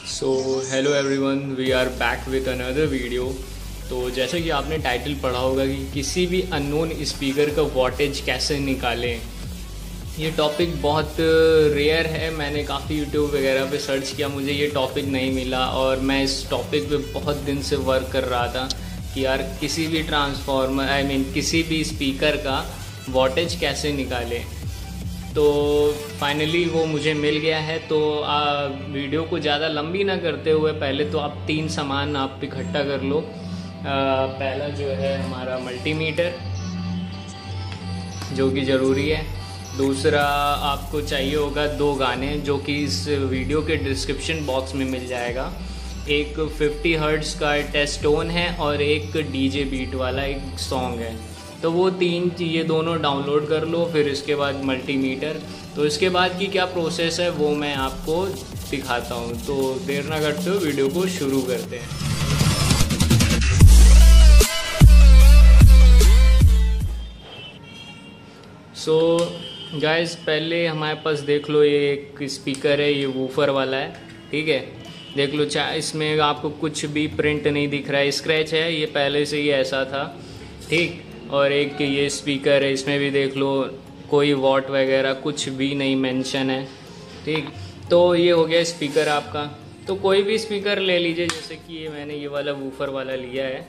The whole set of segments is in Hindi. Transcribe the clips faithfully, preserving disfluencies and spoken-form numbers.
So hello everyone, we are back with another video. तो जैसे कि आपने टाइटल पढ़ा होगा कि किसी भी अननोन स्पीकर का वॉटेज कैसे निकालें। ये टॉपिक बहुत रेयर है। मैंने काफ़ी यूट्यूब वगैरह पे सर्च किया, मुझे ये टॉपिक नहीं मिला और मैं इस टॉपिक पे बहुत दिन से वर्क कर रहा था कि यार किसी भी ट्रांसफार्मर आई मीन किसी भी स्पीकर का वॉटेज कैसे निकालें। तो फाइनली वो मुझे मिल गया है। तो आ, वीडियो को ज़्यादा लंबी ना करते हुए पहले तो आप तीन सामान आप इकट्ठा कर लो। आ, पहला जो है हमारा मल्टीमीटर जो कि ज़रूरी है। दूसरा आपको चाहिए होगा दो गाने जो कि इस वीडियो के डिस्क्रिप्शन बॉक्स में मिल जाएगा। एक फिफ्टी हर्ट्ज़ का टेस्टोन है और एक डीजे बीट वाला एक सॉन्ग है। तो वो तीन ये दोनों डाउनलोड कर लो। फिर इसके बाद मल्टीमीटर। तो इसके बाद की क्या प्रोसेस है वो मैं आपको दिखाता हूँ। तो देर ना करते हो वीडियो को शुरू करते हैं। सो so, गाइस पहले हमारे पास देख लो, ये एक स्पीकर है, ये वूफर वाला है, ठीक है। देख लो, चाहे इसमें आपको कुछ भी प्रिंट नहीं दिख रहा है, स्क्रैच है, ये पहले से ही ऐसा था, ठीक। और एक ये स्पीकर है, इसमें भी देख लो कोई वॉट वगैरह कुछ भी नहीं मेंशन है, ठीक। तो ये हो गया स्पीकर आपका। तो कोई भी स्पीकर ले लीजिए, जैसे कि ये मैंने ये वाला वूफर वाला लिया है।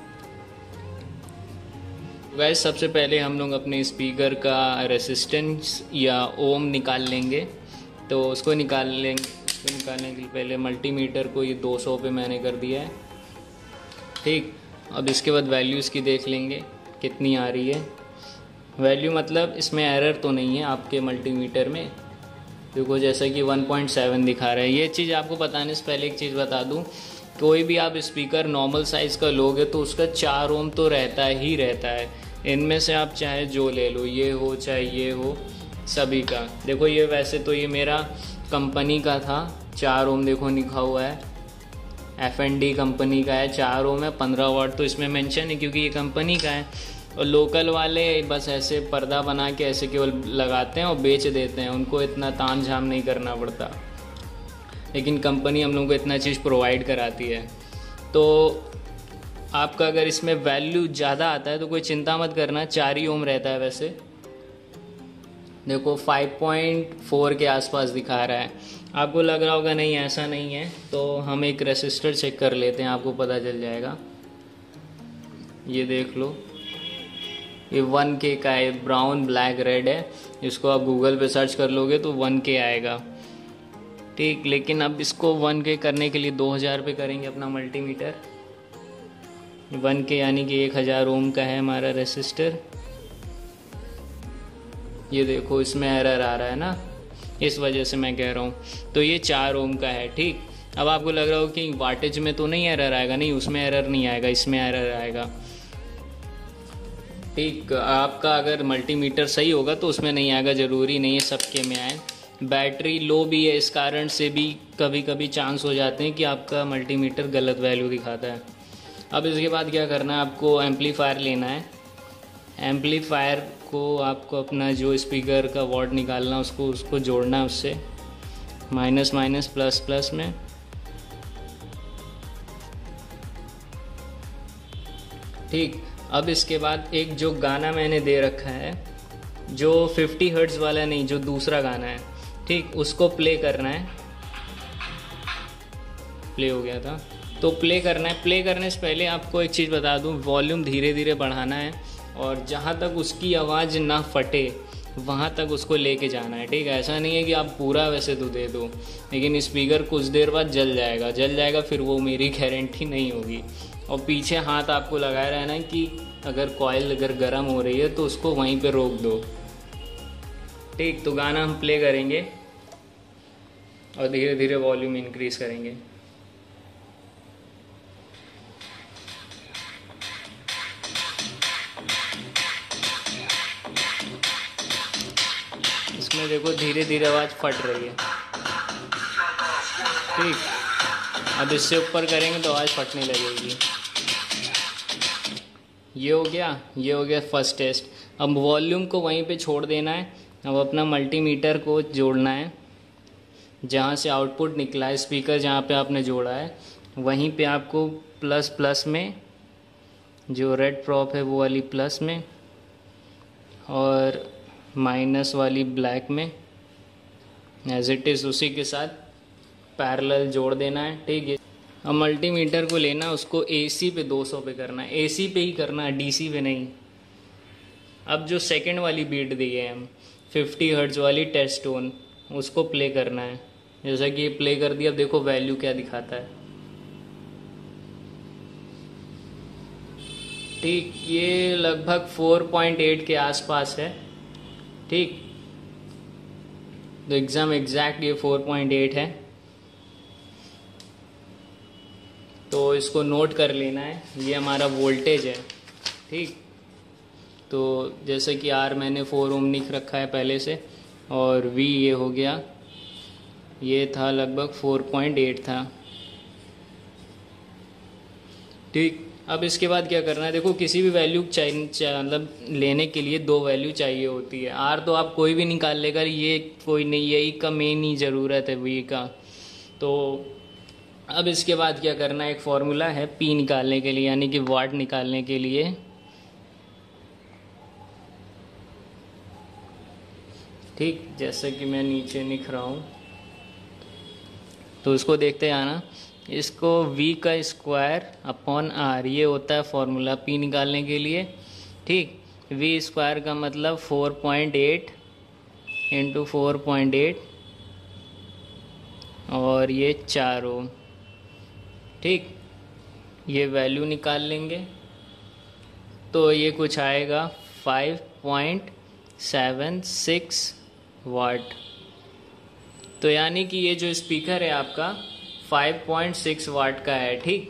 गाइस सबसे पहले हम लोग अपने स्पीकर का रेसिस्टेंस या ओम निकाल लेंगे। तो उसको निकाल लेंगे उसको निकालने के लिए पहले मल्टीमीटर को ये दो सौ पे मैंने कर दिया है, ठीक। अब इसके बाद वैल्यू इसकी देख लेंगे कितनी आ रही है। वैल्यू मतलब इसमें एरर तो नहीं है आपके मल्टीमीटर में। देखो जैसा कि वन पॉइंट सेवन दिखा रहा है। ये चीज़ आपको बताने से पहले एक चीज़ बता दूं, कोई भी आप स्पीकर नॉर्मल साइज़ का लोगे तो उसका चार ओम तो रहता ही रहता है। इनमें से आप चाहे जो ले लो, ये हो चाहे ये हो, सभी का। देखो ये वैसे तो ये मेरा कंपनी का था, चार ओम देखो लिखा हुआ है, एफ एन डी कंपनी का है, चार ओम है, पंद्रह वाट तो इसमें मेंशन है क्योंकि ये कंपनी का है। और लोकल वाले बस ऐसे पर्दा बना के ऐसे केवल लगाते हैं और बेच देते हैं, उनको इतना ताम झाम नहीं करना पड़ता। लेकिन कंपनी हम लोगों को इतना चीज़ प्रोवाइड कराती है। तो आपका अगर इसमें वैल्यू ज़्यादा आता है तो कोई चिंता मत करना, चार ही ओम रहता है। वैसे देखो फाइव पॉइंट फोर के आसपास दिखा रहा है। आपको लग रहा होगा नहीं ऐसा नहीं है, तो हम एक रेसिस्टर चेक कर लेते हैं, आपको पता चल जाएगा। ये देख लो, ये वन के का है, ब्राउन ब्लैक रेड है। इसको आप गूगल पे सर्च कर लोगे तो वन के आएगा, ठीक। लेकिन अब इसको वन के करने के लिए दो हज़ार पे करेंगे अपना मल्टीमीटर। वन के यानी कि एक हज़ार ओम का है हमारा रेसिस्टर। ये देखो इसमें एरर आ रहा है ना, इस वजह से मैं कह रहा हूँ। तो ये चार ओम का है, ठीक। अब आपको लग रहा हो कि वाटेज में तो नहीं एरर आएगा, नहीं उसमें एरर नहीं आएगा, इसमें एरर आएगा, ठीक। आपका अगर मल्टीमीटर सही होगा तो उसमें नहीं आएगा, ज़रूरी नहीं है सबके में आए। बैटरी लो भी है, इस कारण से भी कभी कभी चांस हो जाते हैं कि आपका मल्टीमीटर गलत वैल्यू दिखाता है। अब इसके बाद क्या करना है, आपको एम्पलीफायर लेना है। एम्पलीफायर को आपको अपना जो स्पीकर का वॉट निकालना उसको उसको जोड़ना है उससे, माइनस माइनस प्लस प्लस में, ठीक। अब इसके बाद एक जो गाना मैंने दे रखा है, जो फिफ्टी हर्ट्ज़ वाला नहीं, जो दूसरा गाना है, ठीक, उसको प्ले करना है। प्ले हो गया था, तो प्ले करना है। प्ले करने से पहले आपको एक चीज़ बता दूं, वॉल्यूम धीरे धीरे बढ़ाना है और जहाँ तक उसकी आवाज़ ना फटे वहाँ तक उसको लेके जाना है, ठीक है। ऐसा नहीं है कि आप पूरा वैसे तो दे दो, लेकिन स्पीकर कुछ देर बाद जल जाएगा जल जाएगा फिर वो मेरी गारंटी नहीं होगी। और पीछे हाथ आपको लगाए रहना कि अगर कॉइल अगर गर्म हो रही है तो उसको वहीं पे रोक दो, ठीक। तो गाना हम प्ले करेंगे और धीरे धीरे वॉल्यूम इंक्रीज़ करेंगे। इसमें देखो धीरे धीरे आवाज़ फट रही है, ठीक। अब इससे ऊपर करेंगे तो आवाज़ फटने लगेगी। ये हो गया ये हो गया फर्स्ट टेस्ट। अब वॉल्यूम को वहीं पे छोड़ देना है। अब अपना मल्टीमीटर को जोड़ना है। जहाँ से आउटपुट निकला है स्पीकर जहाँ पे आपने जोड़ा है वहीं पे आपको प्लस प्लस में जो रेड प्रॉप है वो वाली प्लस में और माइनस वाली ब्लैक में एज इट इज़ उसी के साथ पैरेलल जोड़ देना है। ठीक है, अब मल्टीमीटर को लेना उसको एसी पे दो सौ पे करना है, एसी पे ही करना है, डीसी पे नहीं। अब जो सेकंड वाली बीट दी है हम फिफ्टी हर्ट्ज वाली टेस्ट टोन उसको प्ले करना है। जैसा कि ये प्ले कर दिया, अब देखो वैल्यू क्या दिखाता है। ठीक, ये लगभग फोर पॉइंट एट के आसपास है। ठीक, तो एग्जाम एग्जैक्ट ये फोर पॉइंट एट है, तो इसको नोट कर लेना है। ये हमारा वोल्टेज है। ठीक, तो जैसे कि आर मैंने फोर ओम लिख रखा है पहले से और वी ये हो गया, ये था लगभग फोर पॉइंट एट था। ठीक, अब इसके बाद क्या करना है, देखो किसी भी वैल्यू चाहिए मतलब लेने के लिए दो वैल्यू चाहिए होती है। आर तो आप कोई भी निकाल लेगा, ये कोई नहीं, यही का मेन ही ज़रूरत है वी का। तो अब इसके बाद क्या करना है, एक फॉर्मूला है पी निकालने के लिए, यानी कि वाट निकालने के लिए। ठीक, जैसे कि मैं नीचे लिख रहा हूँ तो इसको देखते आना। इसको v का स्क्वायर अपॉन आर, ये होता है फॉर्मूला p निकालने के लिए। ठीक, v स्क्वायर का मतलब four point eight into four point eight और ये चार ओम। ठीक, ये वैल्यू निकाल लेंगे तो ये कुछ आएगा five point seven six watt. तो यानी कि ये जो स्पीकर है आपका फाइव पॉइंट सिक्स वाट का है। ठीक,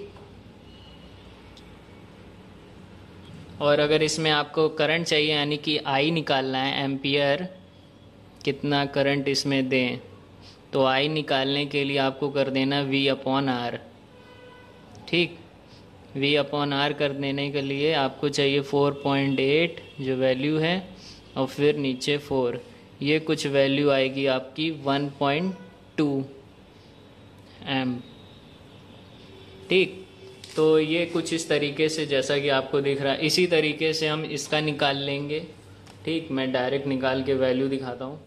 और अगर इसमें आपको करंट चाहिए यानी कि आई निकालना है, एम्पियर कितना करंट इसमें दें, तो आई निकालने के लिए आपको कर देना v अपॉन आर। ठीक, v अपॉन आर कर देने के लिए आपको चाहिए फोर पॉइंट एट जो वैल्यू है और फिर नीचे फोर, ये कुछ वैल्यू आएगी आपकी वन पॉइंट टू एम। ठीक, तो ये कुछ इस तरीके से जैसा कि आपको दिख रहा है, इसी तरीके से हम इसका निकाल लेंगे। ठीक, मैं डायरेक्ट निकाल के वैल्यू दिखाता हूँ।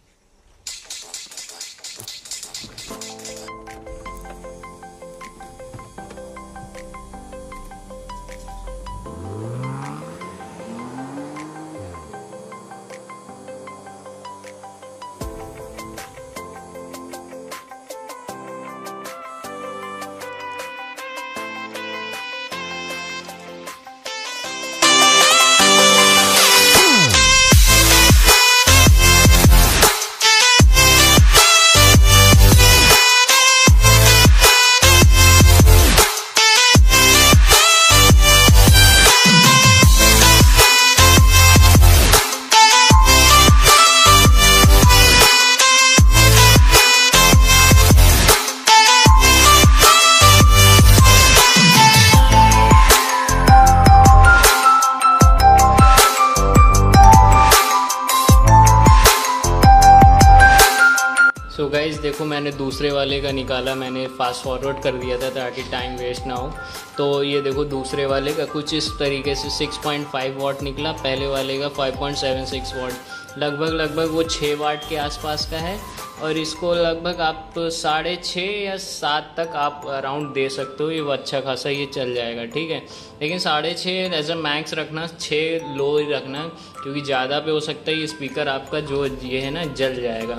सो गाइज़ देखो मैंने दूसरे वाले का निकाला, मैंने फास्ट फॉरवर्ड कर दिया था ताकि टाइम वेस्ट ना हो। तो ये देखो दूसरे वाले का कुछ इस तरीके से सिक्स पॉइंट फाइव वाट निकला, पहले वाले का five point seven six watt, लगभग लगभग वो छः वाट के आसपास का है। और इसको लगभग आप साढ़े छः या सात तक आप अराउंड दे सकते हो, ये वो अच्छा खासा ये चल जाएगा। ठीक है, लेकिन साढ़े छः एज अ मैक्स रखना, छः लो ही रखना, क्योंकि ज़्यादा पे हो सकता है ये स्पीकर आपका जो ये है ना जल जाएगा।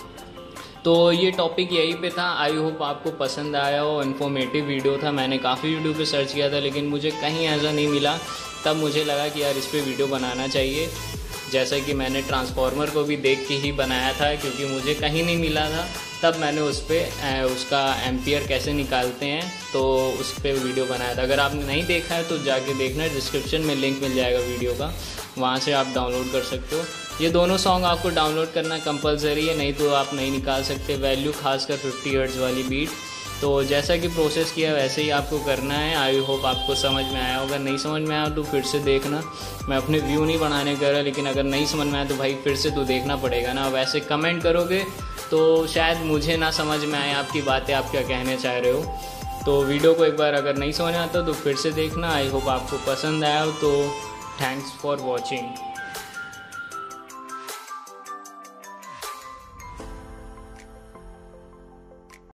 तो ये टॉपिक यहीं पे था। आई होप आपको पसंद आया हो, इन्फॉर्मेटिव वीडियो था। मैंने काफ़ी वीडियो पे सर्च किया था लेकिन मुझे कहीं ऐसा नहीं मिला, तब मुझे लगा कि यार इस पे वीडियो बनाना चाहिए। जैसा कि मैंने ट्रांसफार्मर को भी देख के ही बनाया था क्योंकि मुझे कहीं नहीं मिला था, तब मैंने उस पर उसका एम्पियर कैसे निकालते हैं तो उस पर वीडियो बनाया था। अगर आपने नहीं देखा है तो जाके देखना, डिस्क्रिप्शन में लिंक मिल जाएगा वीडियो का, वहाँ से आप डाउनलोड कर सकते हो। ये दोनों सॉन्ग आपको डाउनलोड करना कंपलसरी है, नहीं तो आप नहीं निकाल सकते वैल्यू, खासकर फिफ्टी हर्ट्ज वाली बीट। तो जैसा कि प्रोसेस किया वैसे ही आपको करना है। आई होप आपको समझ में आया होगा, नहीं समझ में आया तो फिर से देखना। मैं अपने व्यू नहीं बनाने कर रहा, लेकिन अगर नहीं समझ में आया तो भाई फिर से तो देखना पड़ेगा ना। वैसे कमेंट करोगे तो शायद मुझे ना समझ में आए आपकी बातें, आप क्या कहने चाह रहे हो। तो वीडियो को एक बार अगर नहीं समझ में आता तो फिर से देखना। आई होप आपको पसंद आया हो। तो थैंक्स फॉर वॉचिंग।